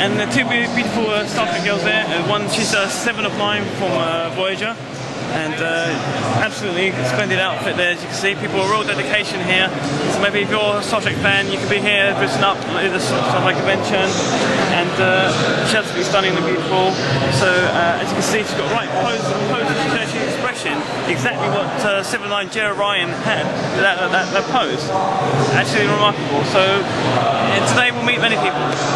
And the two beautiful Star Trek girls there. One, she's 7 of 9 from Voyager. And absolutely splendid outfit there, as you can see. People are real dedication here. So maybe if you're a Star Trek fan, you can be here dressing up at the Star Trek convention. And she's absolutely stunning and beautiful. So as you can see, she's got right pose and expression, exactly what 7'9" Jer Ryan had. That pose, absolutely remarkable. So today we'll meet many people.